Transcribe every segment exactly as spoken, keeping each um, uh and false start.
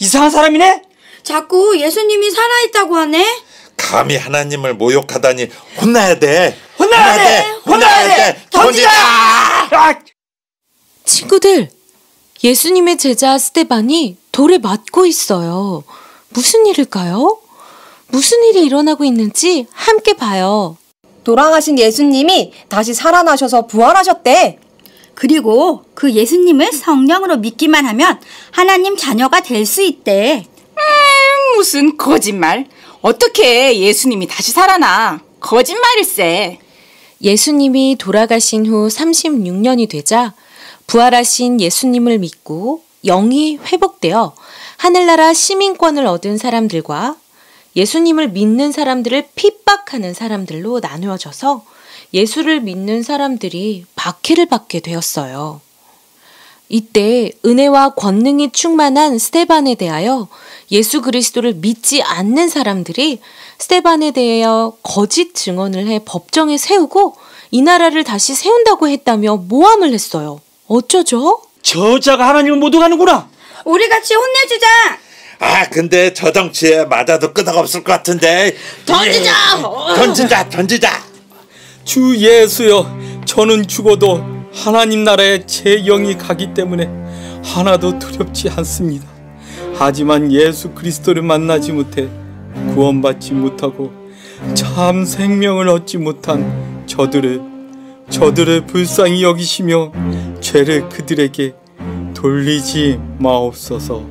이상한 사람이네? 자꾸 예수님이 살아있다고 하네? 감히 하나님을 모욕하다니 혼나야 돼. 혼나야 돼! 혼나야 돼! 던지자! 아! 친구들, 예수님의 제자 스데반이 돌에 맞고 있어요. 무슨 일일까요? 무슨 일이 일어나고 있는지 함께 봐요. 돌아가신 예수님이 다시 살아나셔서 부활하셨대. 그리고 그 예수님을 성령으로 믿기만 하면 하나님 자녀가 될 수 있대. 음, 무슨 거짓말. 어떻게 예수님이 다시 살아나. 거짓말일세. 예수님이 돌아가신 후 삼십육 년이 되자 부활하신 예수님을 믿고 영이 회복되어 하늘나라 시민권을 얻은 사람들과 예수님을 믿는 사람들을 핍박하는 사람들로 나누어져서 예수를 믿는 사람들이 박해를 받게 되었어요. 이때 은혜와 권능이 충만한 스데반에 대하여 예수 그리스도를 믿지 않는 사람들이 스데반에 대하여 거짓 증언을 해 법정에 세우고 이 나라를 다시 세운다고 했다며 모함을 했어요. 어쩌죠? 저자가 하나님을 못 오가는구나. 우리 같이 혼내주자. 아 근데 저 덩치에 맞아도 끄덕없을 것 같은데. 던지자. 예. 던지자 던지자. 주 예수여, 저는 죽어도 하나님 나라에 제 영이 가기 때문에 하나도 두렵지 않습니다. 하지만 예수 그리스도를 만나지 못해 구원받지 못하고 참 생명을 얻지 못한 저들을 저들을 불쌍히 여기시며 죄를 그들에게 돌리지 마옵소서.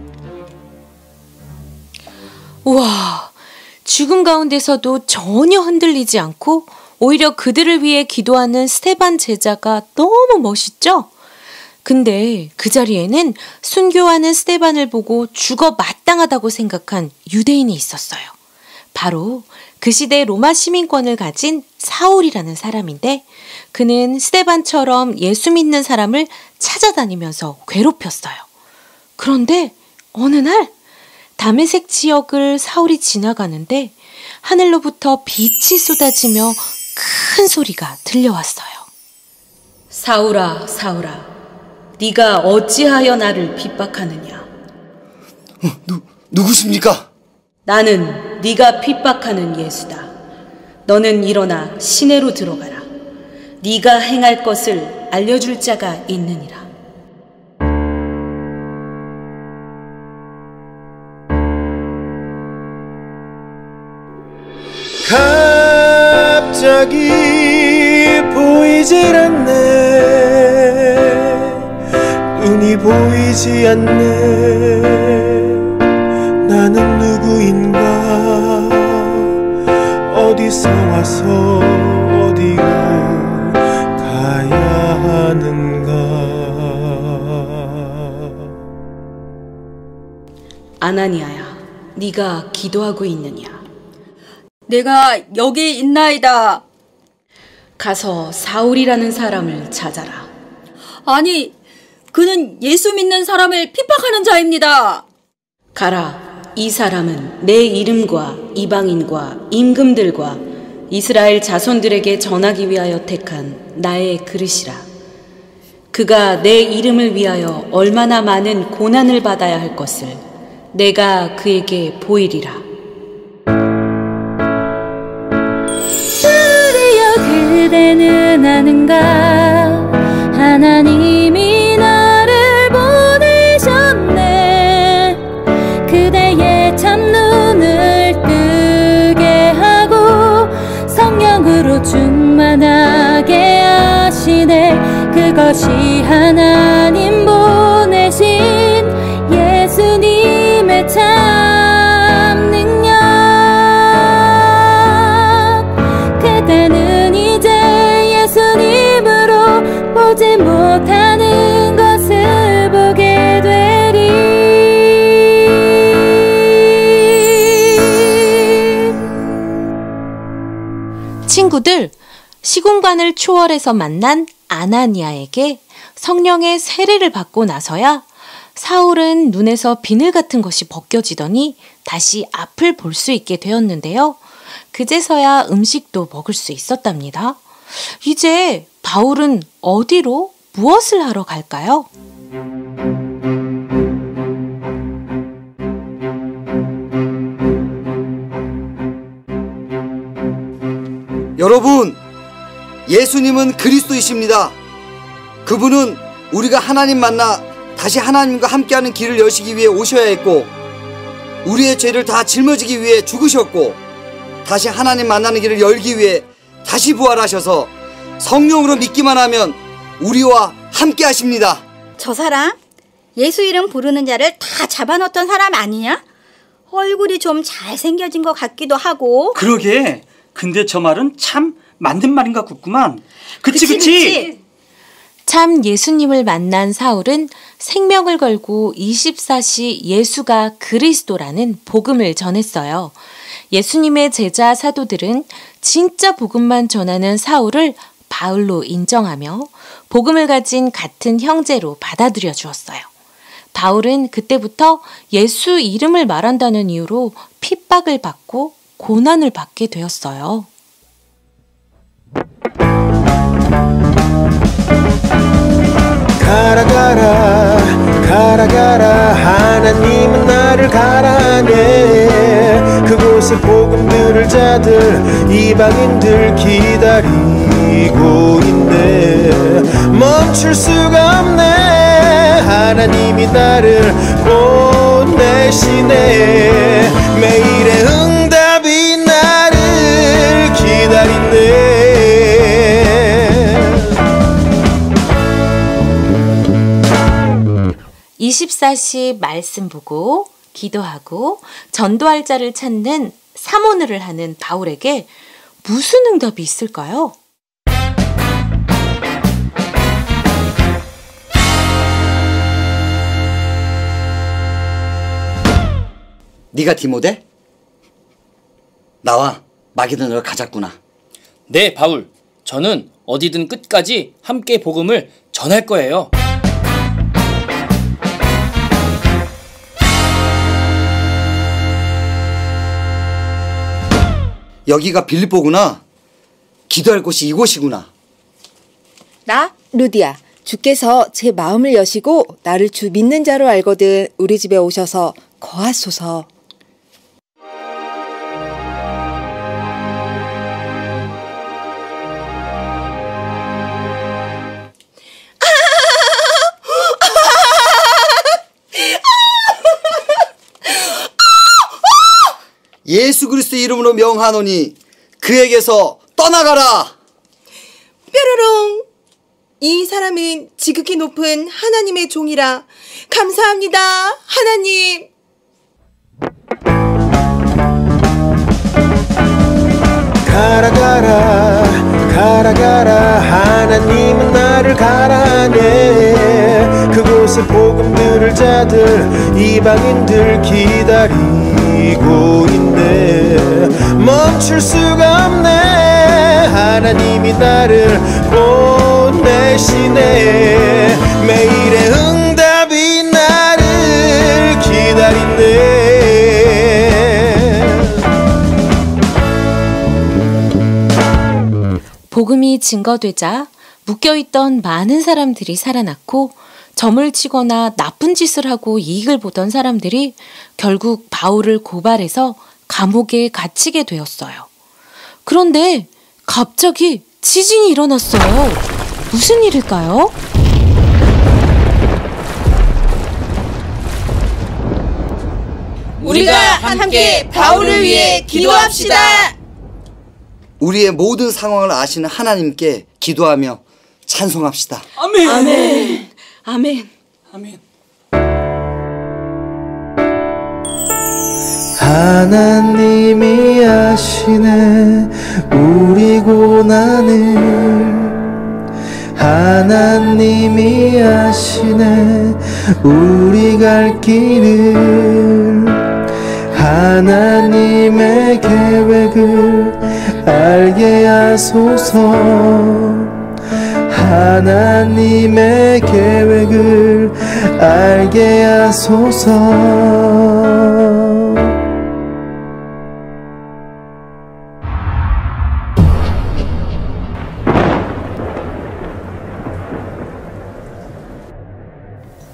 우와, 죽음 가운데서도 전혀 흔들리지 않고 오히려 그들을 위해 기도하는 스데반 제자가 너무 멋있죠? 근데 그 자리에는 순교하는 스데반을 보고 죽어 마땅하다고 생각한 유대인이 있었어요. 바로 그 시대 로마 시민권을 가진 사울이라는 사람인데 그는 스데반처럼 예수 믿는 사람을 찾아다니면서 괴롭혔어요. 그런데 어느 날 다메섹 지역을 사울이 지나가는데 하늘로부터 빛이 쏟아지며 큰 소리가 들려왔어요. 사울아, 사울아, 네가 어찌하여 나를 핍박하느냐? 어, 누, 누구십니까? 나는 네가 핍박하는 예수다. 너는 일어나 시내로 들어가라. 네가 행할 것을 알려줄 자가 있느니라. 갑자기 보이질 않네. 눈이 보이지 않네. 나는 누구인가? 어디서 와서 어디로 가야 하는가? 아나니아야, 네가 기도하고 있느냐? 내가 여기 있나이다. 가서 사울이라는 사람을 찾아라. 아니, 그는 예수 믿는 사람을 핍박하는 자입니다. 가라. 이 사람은 내 이름과 이방인과 임금들과 이스라엘 자손들에게 전하기 위하여 택한 나의 그릇이라. 그가 내 이름을 위하여 얼마나 많은 고난을 받아야 할 것을 내가 그에게 보이리라. 그대는 아는가? 하나님이 나를 보내셨네. 그대의 참눈을 뜨게 하고 성령으로 충만하게 하시네. 그것이 하나님 보내신 예수님의 참 능력. 그대는 보지 못하는 것을 보게 되리. 친구들, 시공간을 초월해서 만난 아나니아에게 성령의 세례를 받고 나서야 사울은 눈에서 비늘 같은 것이 벗겨지더니 다시 앞을 볼 수 있게 되었는데요. 그제서야 음식도 먹을 수 있었답니다. 이제 바울은 어디로 무엇을 하러 갈까요? 여러분, 예수님은 그리스도이십니다. 그분은 우리가 하나님 만나 다시 하나님과 함께하는 길을 여시기 위해 오셔야 했고, 우리의 죄를 다 짊어지기 위해 죽으셨고, 다시 하나님 만나는 길을 열기 위해 다시 부활하셔서 성령으로 믿기만 하면 우리와 함께 하십니다. 저 사람 예수 이름 부르는 자를 다 잡아넣었던 사람 아니냐? 얼굴이 좀 잘생겨진 것 같기도 하고. 그러게. 근데 저 말은 참 맞는 말인가 굳구만. 그치 그치, 그치. 참 예수님을 만난 사울은 생명을 걸고 이십사 시 예수가 그리스도라는 복음을 전했어요. 예수님의 제자 사도들은 진짜 복음만 전하는 사울을 바울로 인정하며 복음을 가진 같은 형제로 받아들여 주었어요. 바울은 그때부터 예수 이름을 말한다는 이유로 핍박을 받고 고난을 받게 되었어요. 가라 가라 가라 가라 하나님은 나를 가라네. 그곳에 복음 들을 자들 이방인들 기다리고 있네. 멈출 수가 없네. 하나님이 나를 보내시네. 매일의 응답이 나를 기다리네. 이십사 시 말씀 보고 기도하고 전도할 자를 찾는 사모늘을 하는 바울에게 무슨 응답이 있을까요? 네가 디모데? 나와 마게도냐로 가자꾸나. 네, 바울. 저는 어디든 끝까지 함께 복음을 전할 거예요. 여기가 빌립보구나. 기도할 곳이 이곳이구나. 나 루디야. 주께서 제 마음을 여시고 나를 주 믿는 자로 알거든 우리 집에 오셔서 거하소서. 예수 그리스도 이름으로 명하노니 그에게서 떠나가라. 뾰로롱. 이 사람은 지극히 높은 하나님의 종이라. 감사합니다, 하나님. 가라 가라 가라 가라 하나님은 나를 가라네. 그곳에 복음 들을 자들 이방인들 기다리고 있네. 멈출 수가 없네. 하나님이 나를 보내시네. 매일의 응답이 나를 기다리네. 복음이 증거되자 묶여있던 많은 사람들이 살아났고 점을 치거나 나쁜 짓을 하고 이익을 보던 사람들이 결국 바울을 고발해서 감옥에 갇히게 되었어요. 그런데 갑자기 지진이 일어났어요. 무슨 일일까요? 우리가 함께 바울을 위해 기도합시다. 우리의 모든 상황을 아시는 하나님께 기도하며 찬송합시다. 아멘. 아멘. 아멘. 아멘. 하나님이 아시네 우리 고난을. 하나님이 아시네 우리 갈 길을. 하나님의 계획을 알게 하소서. 하나님의 계획을 알게 하소서.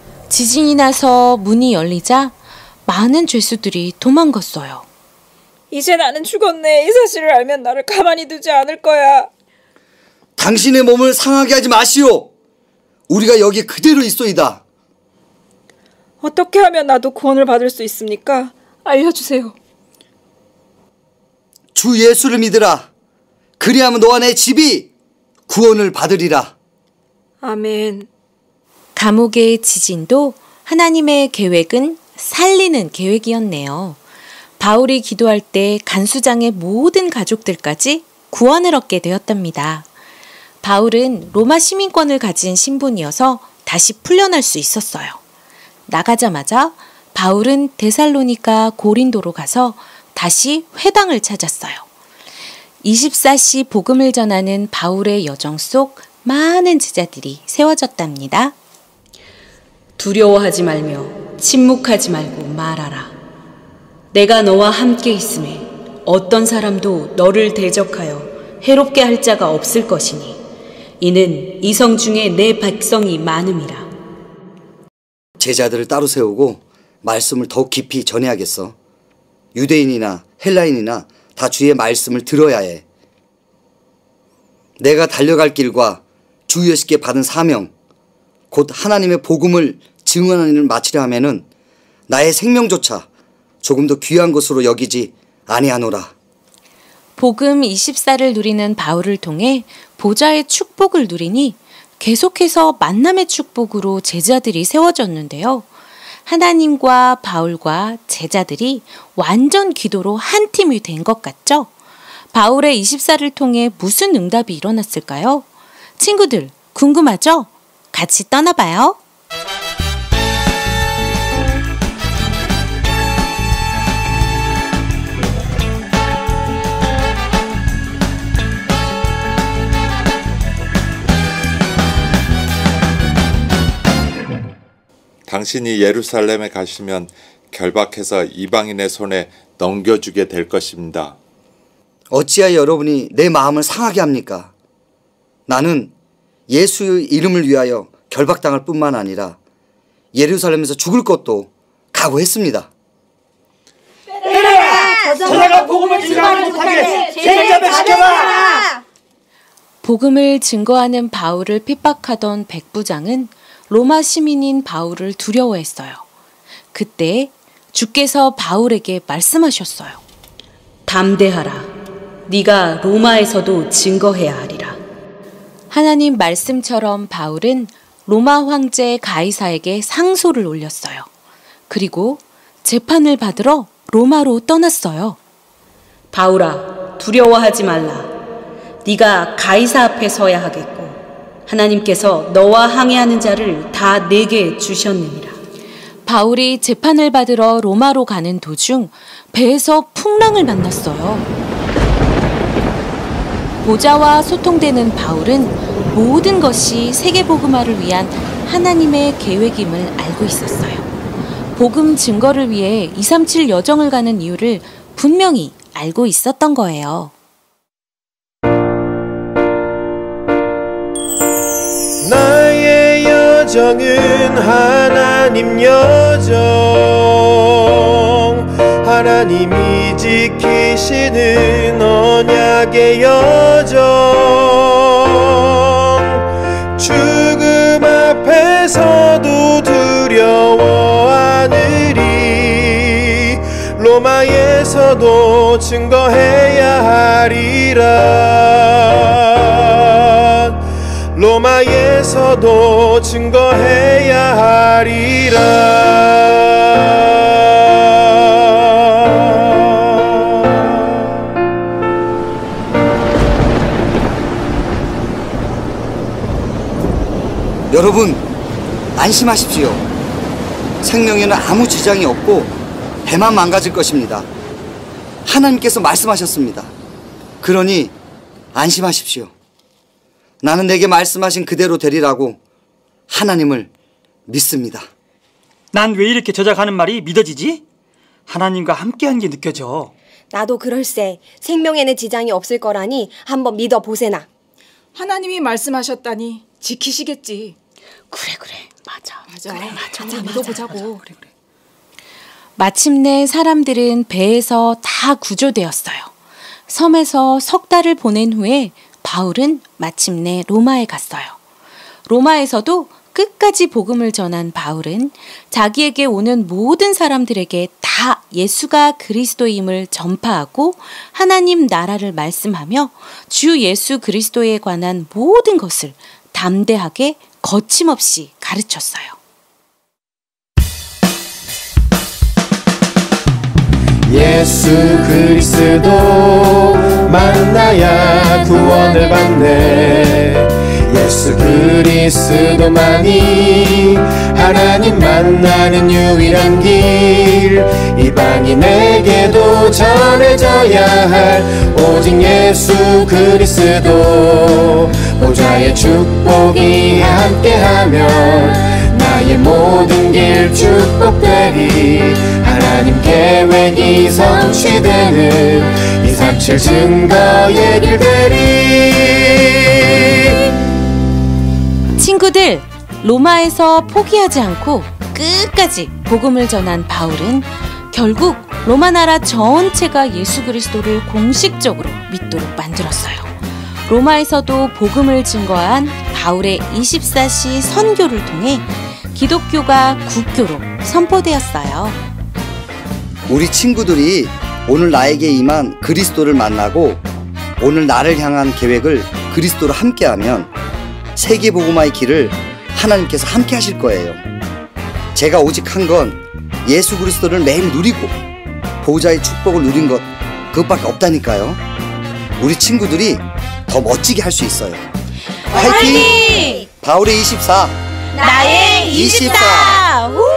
지진이 나서 문이 열리자 많은 죄수들이 도망갔어요. 이제 나는 죽었네. 이 사실을 알면 나를 가만히 두지 않을 거야. 당신의 몸을 상하게 하지 마시오. 우리가 여기 그대로 있소이다. 어떻게 하면 나도 구원을 받을 수 있습니까? 알려주세요. 주 예수를 믿으라. 그리하면 너와 내 집이 구원을 받으리라. 아멘. 감옥의 지진도 하나님의 계획은 살리는 계획이었네요. 바울이 기도할 때 간수장의 모든 가족들까지 구원을 얻게 되었답니다. 바울은 로마 시민권을 가진 신분이어서 다시 풀려날 수 있었어요. 나가자마자 바울은 데살로니가 고린도로 가서 다시 회당을 찾았어요. 이십사 시 복음을 전하는 바울의 여정 속 많은 제자들이 세워졌답니다. 두려워하지 말며 침묵하지 말고 말하라. 내가 너와 함께 있음에 어떤 사람도 너를 대적하여 해롭게 할 자가 없을 것이니 이는 이성 중에 내 백성이 많음이라. 제자들을 따로 세우고 말씀을 더욱 깊이 전해야겠어. 유대인이나 헬라인이나 다 주의 말씀을 들어야 해. 내가 달려갈 길과 주 예수께 받은 사명, 곧 하나님의 복음을 증언하는 일을 마치려 하면은 나의 생명조차 조금 더 귀한 것으로 여기지 아니하노라. 복음 이십사를 누리는 바울을 통해 보좌의 축복을 누리니 계속해서 만남의 축복으로 제자들이 세워졌는데요. 하나님과 바울과 제자들이 완전 기도로 한 팀이 된 것 같죠? 바울의 이십사를 통해 무슨 응답이 일어났을까요? 친구들, 궁금하죠? 같이 떠나봐요. 당신이 예루살렘에 가시면 결박해서 이방인의 손에 넘겨주게 될 것입니다. 어찌하여 여러분이 내 마음을 상하게 합니까? 나는 예수의 이름을 위하여 결박당할 뿐만 아니라 예루살렘에서 죽을 것도 각오했습니다. 저자가 복음을 증거하지 못하게 제자배시켜라. 복음을 증거하는 바울을 핍박하던 백부장은 로마 시민인 바울을 두려워했어요. 그때 주께서 바울에게 말씀하셨어요. 담대하라. 네가 로마에서도 증거해야 하리라. 하나님 말씀처럼 바울은 로마 황제 가이사에게 상소를 올렸어요. 그리고 재판을 받으러 로마로 떠났어요. 바울아, 두려워하지 말라. 네가 가이사 앞에 서야 하겠고 하나님께서 너와 항해하는 자를 다 내게 주셨느니라. 바울이 재판을 받으러 로마로 가는 도중 배에서 풍랑을 만났어요. 보좌와 소통되는 바울은 모든 것이 세계복음화를 위한 하나님의 계획임을 알고 있었어요. 복음 증거를 위해 이삼칠 여정을 가는 이유를 분명히 알고 있었던 거예요. 나의 여정은 하나님 여정, 하나님이 지키시는 언약의 여정, 죽음 앞에서도 두려워하느니 로마에서도 증거해야 하리라. 로마에서도 증거해야 하리라. 여러분, 안심하십시오. 생명에는 아무 지장이 없고 배만 망가질 것입니다. 하나님께서 말씀하셨습니다. 그러니 안심하십시오. 나는 내게 말씀하신 그대로 되리라고 하나님을 믿습니다. 난 왜 이렇게 저작하는 말이 믿어지지? 하나님과 함께한 게 느껴져. 나도 그럴세. 생명에는 지장이 없을 거라니 한번 믿어보세나. 하나님이 말씀하셨다니 지키시겠지. 그래 그래 맞아. 맞아. 그래 맞아. 맞아. 믿어보자고. 그래 그래. 마침내 사람들은 배에서 다 구조되었어요. 섬에서 석 달을 보낸 후에 바울은 마침내 로마에 갔어요. 로마에서도 끝까지 복음을 전한 바울은 자기에게 오는 모든 사람들에게 다 예수가 그리스도임을 전파하고 하나님 나라를 말씀하며 주 예수 그리스도에 관한 모든 것을 담대하게 거침없이 가르쳤어요. 예수 그리스도 만나야 구원을 받네. 예수 그리스도만이 하나님 만나는 유일한 길. 이방인에게도 전해져야 할 오직 예수 그리스도. 보좌의 축복이 함께하면 나의 모든 길 축복되리. 하나님 계획이 성취되는 이삼칠 증거의 길 되리. 친구들, 로마에서 포기하지 않고 끝까지 복음을 전한 바울은 결국 로마 나라 전체가 예수 그리스도를 공식적으로 믿도록 만들었어요. 로마에서도 복음을 증거한 바울의 이십사 시 선교를 통해 기독교가 국교로 선포되었어요. 우리 친구들이 오늘 나에게 임한 그리스도를 만나고 오늘 나를 향한 계획을 그리스도로 함께하면 세계복음화의 길을 하나님께서 함께 하실 거예요. 제가 오직 한 건 예수 그리스도를 매일 누리고 보호자의 축복을 누린 것, 그것밖에 없다니까요. 우리 친구들이 더 멋지게 할 수 있어요. 화이팅! 화이팅! 바울의 이십사, 나의 이십사! 우!